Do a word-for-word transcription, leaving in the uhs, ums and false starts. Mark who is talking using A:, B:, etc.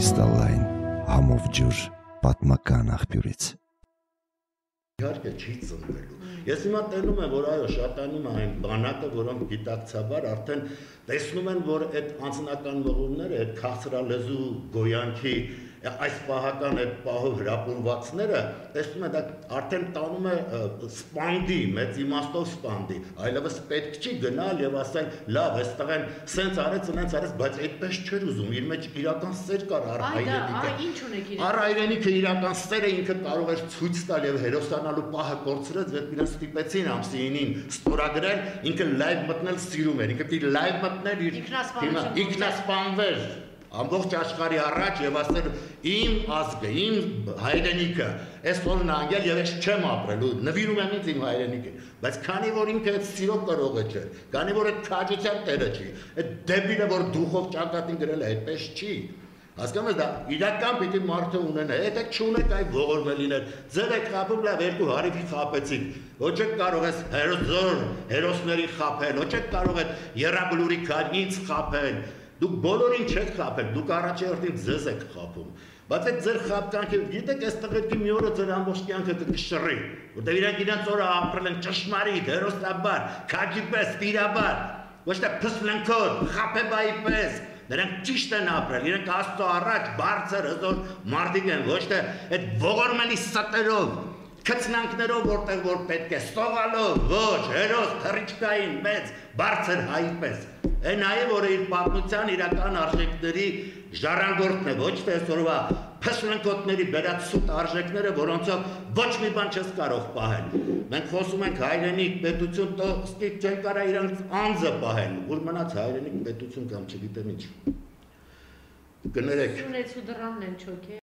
A: Կրիստալային համով ջուր պատմական աղբյուրից։
B: Իհարկե չի ծնվելու։ Ես հիմա տենում եմ, որ այո, շատանում է այն բանակը, որոնք գիտակցաբար արդեն տեսնում են, որ այդ անձնական մղումները, այդ քաղցրալեզու գոյանքի այս պահական այդ պահով հրապուրվածները, տեսնում են, դա արդեն տանում է սպանդի, մեծ իմաստով սպանդի, այլևս պետք չի գնալ եւ ասել, լավ, այստեղ են սենց արեց, սենց արեց, բայց այդպես չէր ուզում, իր մեջ իրական սեր կար առ հայրենիքը։ Առ հայրենիքը իրական սերը ինքը կարող էր ցույց տալ եւ հերոսանալու պահը կորցրեց, երբ իրեն ստիպեցին ամսինին ստորագրել, ինքը լայվ մտնել սիրում էր, ինքը պիտի լայվ մտնել իր ինքնասպանվեր ամբողջ աշխարհի առաջ եւ ասել իմ ազգը, իմ հայրենիքը, այս օրն անգել եւ ես չեմ ապրելու, նվիրում եմ ինձ իմ հայրենիքին, բայց քանի որ ինքը այդ սիրո կրողը չէ, քանի որ այդ քաջության տերը չի, այդ դեբիլը որ դուխով ճակատին գրել է, այդպես չի։ Հասկանում ես, դա իրական պիտի մարդը ունենա, եթե չունեք այ ողորմելիներ, ձեր եք խաբում, լավ երկու հարիվի խապեցիք, ոչ եք կարող ես հերոսներ, հերոսների խապել, ոչ եք կարող եք եռաբլուրի քանից խապել, դուք բոլորին չեք խապել, դուք առաջերտին ձեզ եք խապում, բայց այդ ձեր խապկանքը, գիտեք, այս տղերքի մի օրը ձեր ամբողջ կյանքը կկշռի, որտեղ իրանք իրենց օրը ապրել են ճշմարիտ, հերոսաբար, քաջի պես, տիրաբար, ոչ թե փսլենքոտ, խապեբայի պես, նրանք ճիշտ են ապրել, իրենք Աստծո առաջ բարձր հզոր մարդիկ են, ոչ թե այդ ողորմելի ստերով, քծնանքներով, որտեղ որ պետք է, սողալով, ոչ, հերոս, թռիչքային, մեծ, բարձր հայի պես։ Այն այ որ իր պատմության իրական արժեքների ժառանգորդն է, ոչ թե այսօրվա փսլենկոտների բերած սուտ արժեքները, որոնցով ոչ մի բան չես կարող պահել։ Մենք խոսում ենք հայրենիք, պետություն, տոստիկ չեն կարա իրանք անձը պահել, որ մնաց հայրենիք, պետություն կամ չգիտեմ ինչ։ Կներեք։
C: Ունեցու դռանն են չոք է։